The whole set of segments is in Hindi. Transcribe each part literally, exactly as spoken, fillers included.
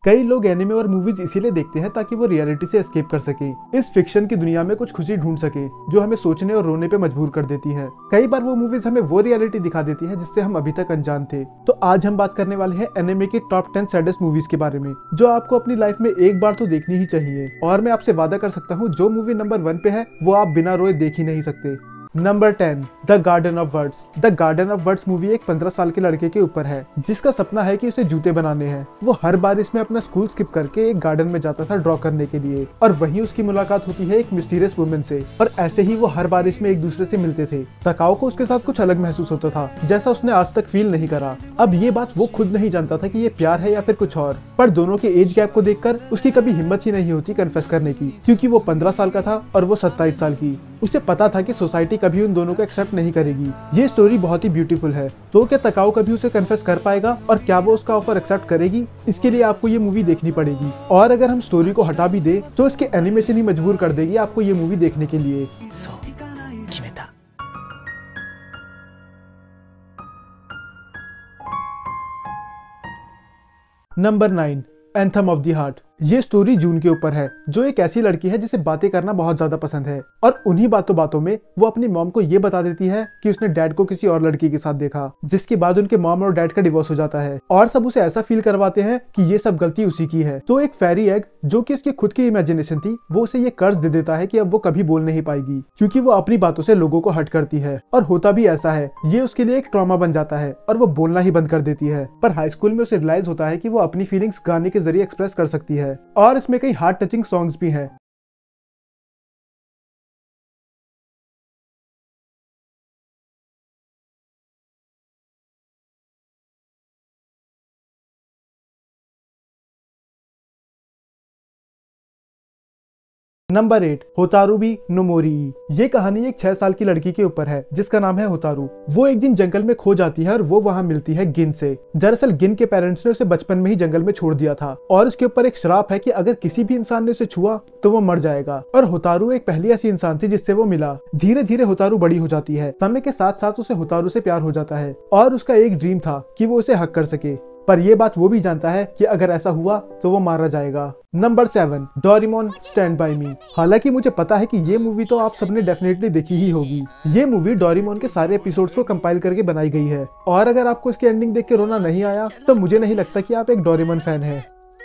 कई लोग एनिमे और मूवीज इसीलिए देखते हैं ताकि वो रियलिटी से एस्केप कर सके, इस फिक्शन की दुनिया में कुछ खुशी ढूंढ सके जो हमें सोचने और रोने पे मजबूर कर देती है। कई बार वो मूवीज हमें वो रियलिटी दिखा देती है जिससे हम अभी तक अनजान थे। तो आज हम बात करने वाले हैं एनिमे की टॉप टेन सैडेस्ट मूवीज के बारे में, जो आपको अपनी लाइफ में एक बार तो देखनी ही चाहिए। और मैं आपसे वादा कर सकता हूँ जो मूवी नंबर वन पे है वो आप बिना रोए देख ही नहीं सकते। Number ten, the Garden of Words. The Garden of Words movie एक पंद्रह साल के लड़के के ऊपर है जिसका सपना है कि उसे जूते बनाने हैं। वो हर बार इसमें अपना स्कूल स्किप करके एक गार्डन में जाता था ड्रॉ करने के लिए, और वहीं उसकी मुलाकात होती है एक मिस्टीरियस वुमन से, और ऐसे ही वो हर बार इसमें एक दूसरे से मिलते थे। तकाओ को उसके साथ कुछ अलग महसूस होता था जैसा उसने आज तक फील नहीं करा। अब ये बात वो खुद नहीं जानता था कि ये प्यार है या फिर कुछ और, पर दोनों के एज गैप को देखकर उसकी कभी हिम्मत ही नहीं होती कन्फेस करने की, क्योंकि वो पंद्रह साल का था और वो सत्ताईस साल की। उसे पता था कि सोसाइटी कभी उन दोनों को एक्सेप्ट नहीं करेगी। ये स्टोरी बहुत ही ब्यूटीफुल है। तो क्या तकाओ कभी उसे कन्फेस कर पाएगा और क्या वो उसका ऑफर एक्सेप्ट करेगी? इसके लिए आपको ये मूवी देखनी पड़ेगी। और अगर हम स्टोरी को हटा भी दे तो इसके एनिमेशन ही मजबूर कर देगी आपको ये मूवी देखने के लिए। Number nine, Anthem of the Heart. ये स्टोरी जून के ऊपर है, जो एक ऐसी लड़की है जिसे बातें करना बहुत ज्यादा पसंद है, और उन्हीं बातों बातों में वो अपनी मॉम को ये बता देती है कि उसने डैड को किसी और लड़की के साथ देखा, जिसके बाद उनके मॉम और डैड का डिवोर्स हो जाता है, और सब उसे ऐसा फील करवाते हैं कि ये सब गलती उसी की है। तो एक फेरी एग जो कि उसकी खुद की इमेजिनेशन थी, वो उसे ये कर्ज दे देता है कि अब वो कभी बोल नहीं पाएगी, क्योंकि वो अपनी बातों से लोगों को हर्ट करती है। और होता भी ऐसा है, ये उसके लिए एक ट्रॉमा बन जाता है और वो बोलना ही बंद कर देती है। पर हाई स्कूल में उसे रियलाइज होता है कि वो अपनी फीलिंग्स गाने के जरिए एक्सप्रेस कर सकती है, और इसमें कई हार्ट टचिंग सॉन्ग्स भी हैं। Number eight, Hotarubi no Mori. ये कहानी एक छह साल की लड़की के ऊपर है जिसका नाम है होतारू। वो एक दिन जंगल में खो जाती है और वो वहाँ मिलती है गिन से। दरअसल गिन के पेरेंट्स ने उसे बचपन में ही जंगल में छोड़ दिया था, और उसके ऊपर एक श्राप है कि अगर किसी भी इंसान ने उसे छुआ तो वो मर जाएगा। और होतारू एक पहली ऐसी इंसान थी जिससे वो मिला। धीरे धीरे होतारू बड़ी हो जाती है। समय के साथ साथ उसे होतारू से प्यार हो जाता है, और उसका एक ड्रीम था कि वो उसे हक कर सके। पर ये बात वो भी जानता है कि अगर ऐसा हुआ तो वो मारा जाएगा। Number seven, Doraemon Stand by Me. हालांकि मुझे पता है कि ये मूवी तो आप सबने डेफिनेटली देखी ही होगी। ये मूवी डोरेमोन के सारे एपिसोड्स को कंपाइल करके बनाई गई है, और अगर आपको इसकी एंडिंग देख के रोना नहीं आया तो मुझे नहीं लगता कि आप एक डोरेमोन फैन हैं।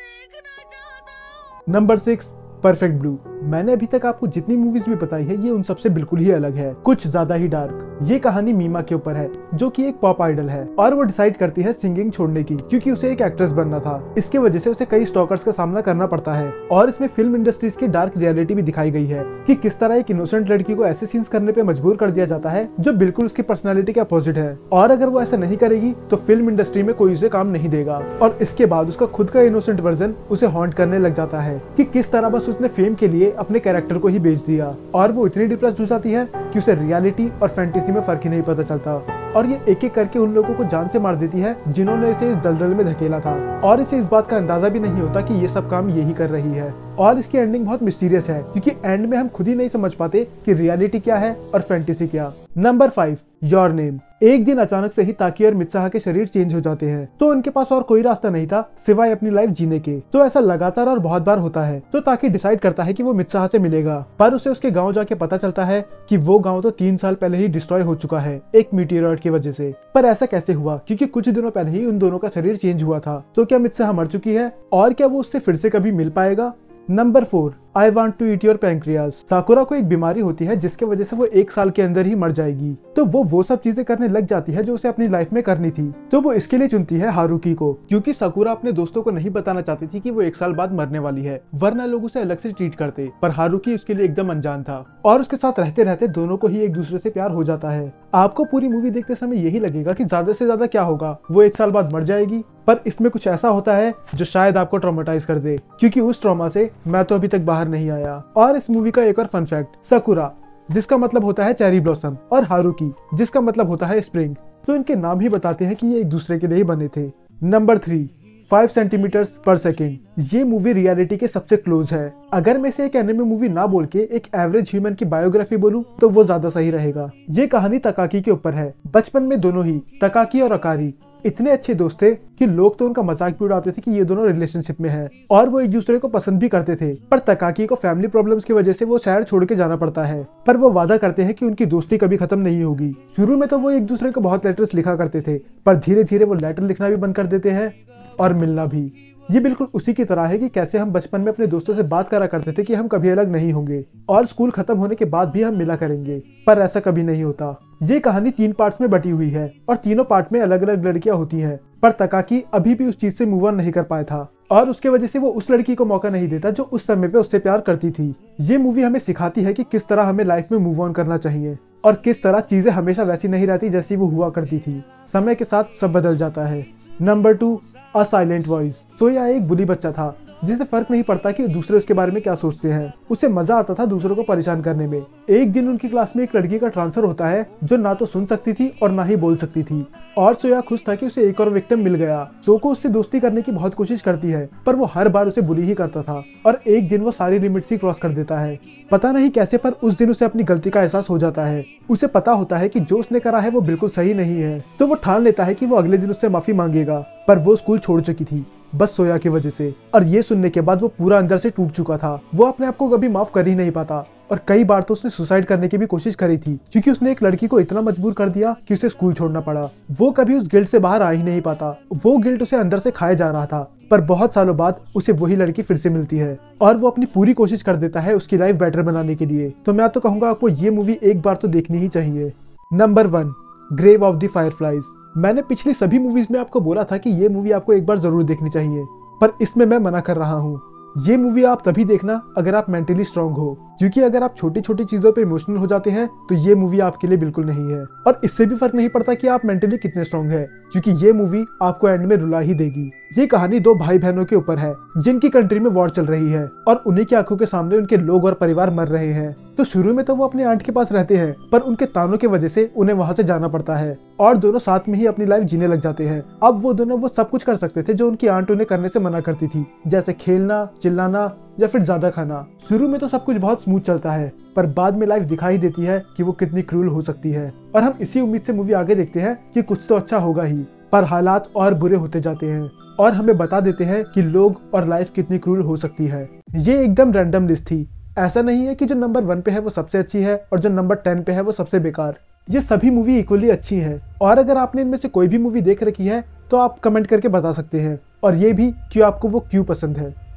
Number six, Perfect Blue. मैंने अभी तक आपको जितनी मूवीज भी बताई है ये उन सबसे बिल्कुल ही अलग है, कुछ ज्यादा ही डार्क। ये कहानी मीमा के ऊपर है, जो कि एक पॉप आइडल है, और वो डिसाइड करती है सिंगिंग छोड़ने की क्योंकि उसे एक एक्ट्रेस बनना था। इसके वजह से उसे कई स्टॉकर्स का सामना करना पड़ता है, और इसमें फिल्म इंडस्ट्रीज की डार्क रियलिटी भी दिखाई गई है कि किस तरह एक इनोसेंट लड़की को ऐसे सीन्स करने पे मजबूर कर दिया जाता है जो बिल्कुल उसकी पर्सनैलिटी के अपोजिट है, और अगर वो ऐसा नहीं करेगी तो फिल्म इंडस्ट्री में कोई उसे काम नहीं देगा। और इसके बाद उसका खुद का इनोसेंट वर्जन उसे हॉन्ट करने लग जाता है कि किस तरह बस उसने फेम के लिए अपने कैरेक्टर को ही बेच दिया, और वो इतनी डिप्रेस्ड हो जाती है कि उसे रियलिटी और फैंटेसी में फर्क ही नहीं पता चलता, और ये एक एक करके उन लोगों को जान से मार देती है जिन्होंने इसे इस दलदल में धकेला था, और इसे इस बात का अंदाजा भी नहीं होता कि ये सब काम यही कर रही है। और इसकी एंडिंग बहुत मिस्टीरियस है क्योंकि एंड में हम खुद ही नहीं समझ पाते कि रियलिटी क्या है और फैंटेसी क्या। Number five, Your Name. एक दिन अचानक से ही ताकी और मित्साहा के शरीर चेंज हो जाते हैं, तो उनके पास और कोई रास्ता नहीं था सिवाय अपनी लाइफ जीने के। तो ऐसा लगातार और बहुत बार होता है, तो ताकी डिसाइड करता है कि वो मित्साहा से मिलेगा, पर उसे उसके गांव जाके पता चलता है कि वो गांव तो तीन साल पहले ही डिस्ट्रॉय हो चुका है एक मीटियोराइड की वजह से। पर ऐसा कैसे हुआ? क्योंकि कुछ दिनों पहले ही उन दोनों का शरीर चेंज हुआ था। तो क्या मित्साहा मर चुकी है, और क्या वो उससे फिर से कभी मिल पाएगा? Number four, I Want to Eat Your Pancreas. Sakura को एक बीमारी होती है जिसके वजह से वो एक साल के अंदर ही मर जाएगी, तो वो वो सब चीजें करने लग जाती है जो उसे अपनी लाइफ में करनी थी। तो वो इसके लिए चुनती है हारुकी को, क्योंकि साकुरा अपने दोस्तों को नहीं बताना चाहती थी कि वो एक साल बाद मरने वाली है, वरना लोग उसे अलग से ट्रीट करते। पर हारुकी उसके लिए एकदम अनजान था, और उसके साथ रहते रहते दोनों को ही एक दूसरे से प्यार हो जाता है। आपको पूरी मूवी देखते समय यही लगेगा कि ज्यादा से ज्यादा क्या होगा, वो एक साल बाद मर जाएगी, पर इसमें कुछ ऐसा होता है जो शायद आपको ट्रॉमेटाइज कर दे, क्योंकि उस ट्रॉमा से मैं तो अभी तक बाहर नहीं आया। और इस मूवी का एक और फन फैक्ट, साकुरा जिसका मतलब होता है चेरी ब्लॉसम, और हारुकी जिसका मतलब होता है स्प्रिंग, तो इनके नाम ही बताते हैं कि ये एक दूसरे के लिए ही बने थे। Number three, Five Centimeters per Second. ये मूवी रियलिटी के सबसे क्लोज है। अगर मैं इसे एक एनिमे मूवी ना बोल के एक एवरेज ह्यूमन की बायोग्राफी बोलूं तो वो ज्यादा सही रहेगा। ये कहानी तकाकी के ऊपर है। बचपन में दोनों ही, तकाकी और अकारी, इतने अच्छे दोस्त थे कि लोग तो उनका मजाक भी उड़ाते थे कि ये दोनों रिलेशनशिप में हैं और वो एक दूसरे को पसंद भी करते थे। पर तकाकी को फैमिली प्रॉब्लम्स की वजह से वो शहर छोड़ के जाना पड़ता है, पर वो वादा करते हैं कि उनकी दोस्ती कभी खत्म नहीं होगी। शुरू में तो वो एक दूसरे को बहुत लेटर्स लिखा करते थे, पर धीरे धीरे वो लेटर लिखना भी बंद कर देते हैं और मिलना भी। ये बिल्कुल उसी की तरह है कि कैसे हम बचपन में अपने दोस्तों से बात करा करते थे कि हम कभी अलग नहीं होंगे और स्कूल खत्म होने के बाद भी हम मिला करेंगे, पर ऐसा कभी नहीं होता। ये कहानी तीन पार्ट्स में बटी हुई है और तीनों पार्ट में अलग अलग लड़कियां होती हैं, पर तकाकी अभी भी उस चीज से मूव ऑन नहीं कर पाया था और उसके वजह से वो उस लड़की को मौका नहीं देता जो उस समय पे उससे प्यार करती थी। ये मूवी हमें सिखाती है कि किस तरह हमें लाइफ में मूव ऑन करना चाहिए और किस तरह चीजें हमेशा वैसी नहीं रहती जैसी वो हुआ करती थी। समय के साथ सब बदल जाता है। Number two, A Silent Voice. Shoya एक बुली बच्चा था जिसे फर्क नहीं पड़ता कि दूसरे उसके बारे में क्या सोचते हैं। उसे मजा आता था दूसरों को परेशान करने में। एक दिन उनकी क्लास में एक लड़की का ट्रांसफर होता है जो ना तो सुन सकती थी और ना ही बोल सकती थी और सोया खुश था कि उसे एक और विक्टिम मिल गया। सो को उससे दोस्ती करने की बहुत कोशिश करती है, पर वो हर बार उसे बुली ही करता था और एक दिन वो सारी लिमिट्स ही क्रॉस कर देता है। पता नहीं कैसे, पर उस दिन उसे अपनी गलती का एहसास हो जाता है। उसे पता होता है कि जो उसने करा है वो बिल्कुल सही नहीं है, तो वो ठान लेता है कि वो अगले दिन उससे माफी मांगेगा। पर वो स्कूल छोड़ चुकी थी बस सोया की वजह से, और ये सुनने के बाद वो पूरा अंदर से टूट चुका था। वो अपने आप को कभी माफ कर ही नहीं पाता और कई बार तो उसने सुसाइड करने की भी कोशिश करी थी, क्योंकि उसने एक लड़की को इतना मजबूर कर दिया कि उसे स्कूल छोड़ना पड़ा। वो कभी उस गिल्ट से बाहर आ ही नहीं पाता। वो गिल्ट उसे अंदर से खाए जा रहा था, पर बहुत सालों बाद उसे वही लड़की फिर से मिलती है और वो अपनी पूरी कोशिश कर देता है उसकी लाइफ बेटर बनाने के लिए। तो मैं तो कहूंगा आपको ये मूवी एक बार तो देखनी ही चाहिए। Number one, Grave of the Fireflies. मैंने पिछली सभी मूवीज में आपको बोला था कि ये मूवी आपको एक बार जरूर देखनी चाहिए, पर इसमें मैं मना कर रहा हूँ। ये मूवी आप तभी देखना अगर आप मेंटली स्ट्रांग हो, क्योंकि अगर आप छोटी छोटी चीजों पे इमोशनल हो जाते हैं तो ये मूवी आपके लिए बिल्कुल नहीं है। और इससे भी फर्क नहीं पड़ता कि आप मेंटली कितने स्ट्रांग है, क्योंकि ये मूवी आपको एंड में रुला ही देगी। ये कहानी दो भाई बहनों के ऊपर है जिनकी कंट्री में वॉर चल रही है और उन्हीं की आंखों के सामने उनके लोग और परिवार मर रहे हैं। तो शुरू में तो वो अपने आंट के पास रहते हैं, पर उनके तानों की वजह से उन्हें वहां से जाना पड़ता है और दोनों साथ में ही अपनी लाइफ जीने लग जाते हैं। अब वो दोनों वो सब कुछ कर सकते थे जो उनकी आंट उन्हें करने से मना करती थी, जैसे खेलना, चिल्लाना या फिर ज्यादा खाना। शुरू में तो सब कुछ बहुत स्मूथ चलता है, पर बाद में लाइफ दिखाई देती है कि वो कितनी क्रूल हो सकती है और हम इसी उम्मीद से मूवी आगे देखते हैं कि कुछ तो अच्छा होगा ही, पर हालात और बुरे होते जाते हैं और हमें बता देते हैं कि लोग और लाइफ कितनी क्रूल हो सकती है। ये एकदम रैंडम लिस्ट थी। ऐसा नहीं है कि जो नंबर वन पे है वो सबसे अच्छी है और जो नंबर टेन पे है वो सबसे बेकार। ये सभी मूवी इक्वली अच्छी हैं और अगर आपने इनमें से कोई भी मूवी देख रखी है तो आप कमेंट करके बता सकते हैं, और ये भी कि आपको वो क्यों पसंद है।